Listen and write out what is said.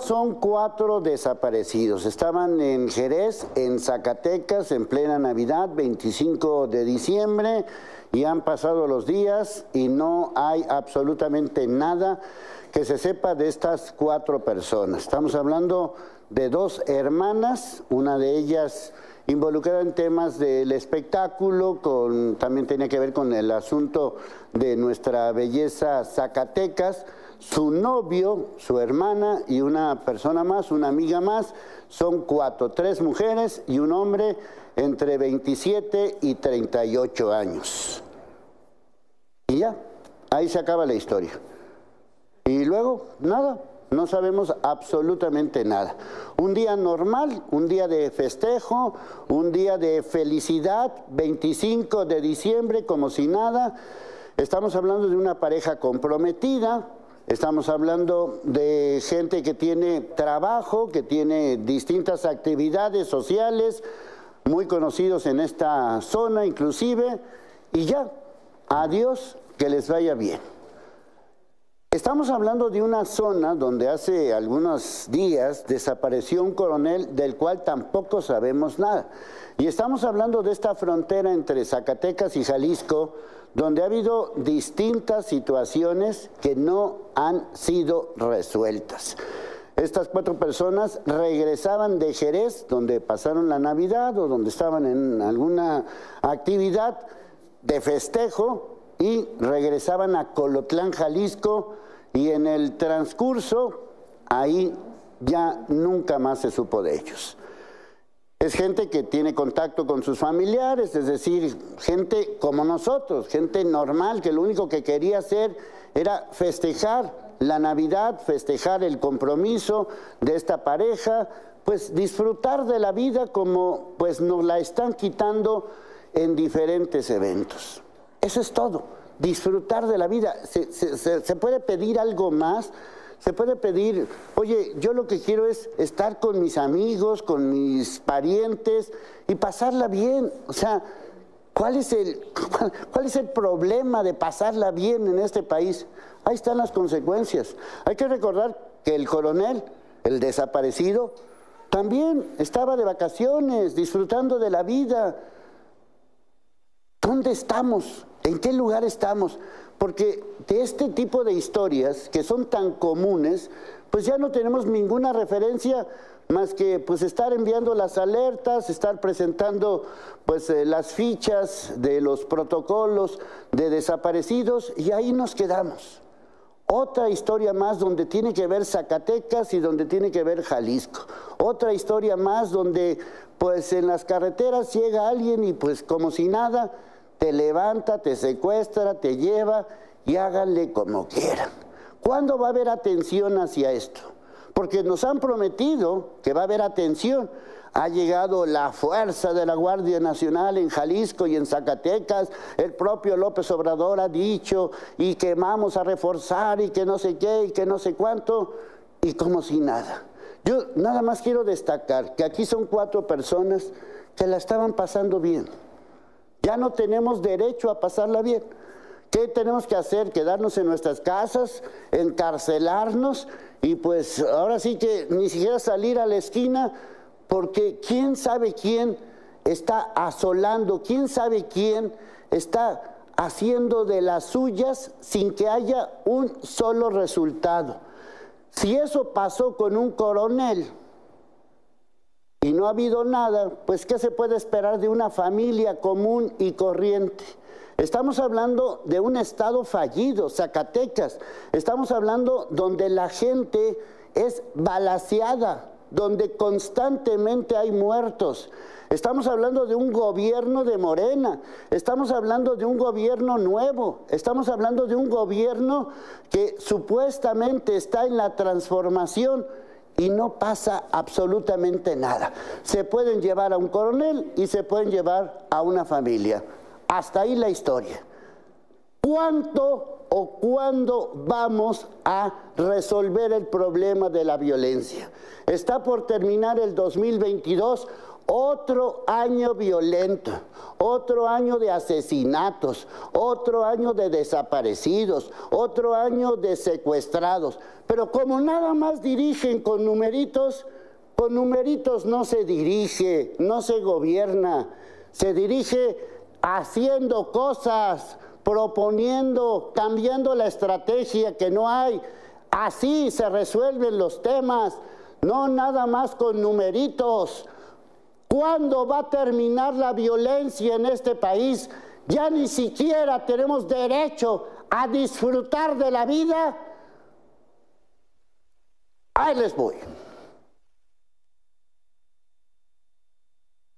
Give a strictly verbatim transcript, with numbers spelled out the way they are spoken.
son cuatro desaparecidos. Estaban en Jerez, en Zacatecas, en plena Navidad, veinticinco de diciembre, y han pasado los días y no hay absolutamente nada que se sepa de estas cuatro personas. Estamos hablando de dos hermanas, una de ellas involucrada en temas del espectáculo, con, también tenía que ver con el asunto de nuestra belleza Zacatecas. Su novio, su hermana y una persona más, una amiga más, son cuatro, tres mujeres y un hombre entre veintisiete y treinta y ocho años. Y ya, ahí se acaba la historia. Y luego, nada, no sabemos absolutamente nada. Un día normal, un día de festejo, un día de felicidad, veinticinco de diciembre, como si nada. Estamos hablando de una pareja comprometida. Estamos hablando de gente que tiene trabajo, que tiene distintas actividades sociales, muy conocidos en esta zona inclusive, y ya, adiós, que les vaya bien. Estamos hablando de una zona donde hace algunos días desapareció un coronel del cual tampoco sabemos nada. Y estamos hablando de esta frontera entre Zacatecas y Jalisco, donde ha habido distintas situaciones que no han sido resueltas. Estas cuatro personas regresaban de Jerez, donde pasaron la Navidad o donde estaban en alguna actividad de festejo, y regresaban a Colotlán, Jalisco, y en el transcurso ahí ya nunca más se supo de ellos. Es gente que tiene contacto con sus familiares, es decir, gente como nosotros, gente normal, que lo único que quería hacer era festejar la Navidad, festejar el compromiso de esta pareja, pues disfrutar de la vida como pues nos la están quitando en diferentes eventos. Eso es todo, disfrutar de la vida. ¿Se, se, se puede pedir algo más? Se puede pedir, oye, yo lo que quiero es estar con mis amigos, con mis parientes y pasarla bien. O sea, ¿cuál es el, cuál, cuál es el problema de pasarla bien en este país? Ahí están las consecuencias. Hay que recordar que el coronel, el desaparecido, también estaba de vacaciones, disfrutando de la vida. ¿Dónde estamos? ¿En qué lugar estamos? Porque de este tipo de historias que son tan comunes, pues ya no tenemos ninguna referencia más que pues estar enviando las alertas, estar presentando pues eh, las fichas de los protocolos de desaparecidos, y ahí nos quedamos. Otra historia más donde tiene que ver Zacatecas y donde tiene que ver Jalisco. Otra historia más donde pues en las carreteras llega alguien y pues como si nada, te levanta, te secuestra, te lleva y háganle como quieran. ¿Cuándo va a haber atención hacia esto? Porque nos han prometido que va a haber atención. Ha llegado la fuerza de la Guardia Nacional en Jalisco y en Zacatecas. El propio López Obrador ha dicho y que vamos a reforzar y que no sé qué y que no sé cuánto, y como si nada. Yo nada más quiero destacar que aquí son cuatro personas que la estaban pasando bien. Ya no tenemos derecho a pasarla bien. ¿Qué tenemos que hacer? Quedarnos en nuestras casas, encarcelarnos y pues ahora sí que ni siquiera salir a la esquina, porque quién sabe quién está asolando, quién sabe quién está haciendo de las suyas sin que haya un solo resultado. Si eso pasó con un coronel y no ha habido nada, pues ¿qué se puede esperar de una familia común y corriente? Estamos hablando de un estado fallido, Zacatecas. Estamos hablando donde la gente es balaceada, donde constantemente hay muertos. Estamos hablando de un gobierno de Morena, estamos hablando de un gobierno nuevo, estamos hablando de un gobierno que supuestamente está en la transformación, y no pasa absolutamente nada. Se pueden llevar a un coronel y se pueden llevar a una familia. Hasta ahí la historia. ¿Cuánto o cuándo vamos a resolver el problema de la violencia? ¿Está por terminar el dos mil veintidós Otro año violento, otro año de asesinatos, otro año de desaparecidos, otro año de secuestrados. Pero como nada más dirigen con numeritos, con numeritos no se dirige, no se gobierna, se dirige haciendo cosas, proponiendo, cambiando la estrategia que no hay. Así se resuelven los temas, no nada más con numeritos. ¿Cuándo va a terminar la violencia en este país? Ya ni siquiera tenemos derecho a disfrutar de la vida. Ahí les voy.